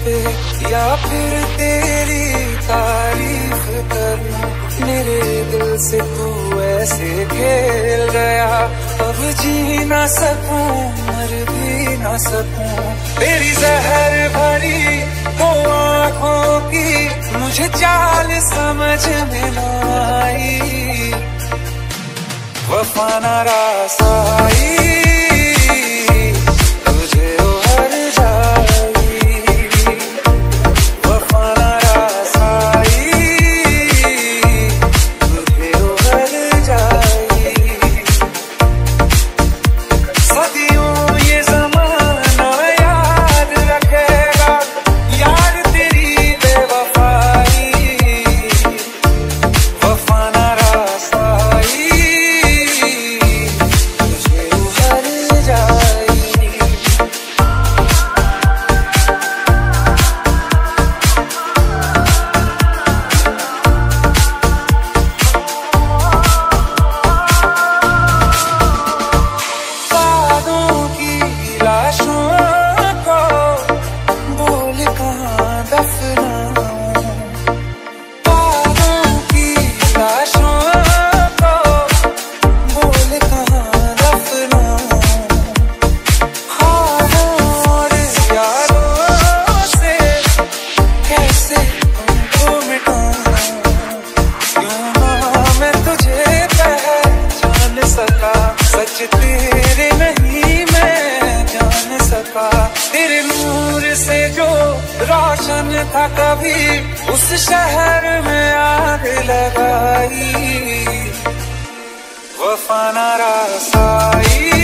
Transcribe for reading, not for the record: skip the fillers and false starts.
पे या फिर तेरी तारीफ करूं, मेरे दिल से तू ऐसे खेल गया, अब जी ना सकूं मर भी ना सकूं। तेरी जहर भरी दो आँखों की मुझे चाल समझ में ना आई, वफा ना रास आई तेरे नहीं मैं जान सका। तेरे नूर से जो रोशन था कभी उस शहर में आग लगाई, वफा ना रास आई।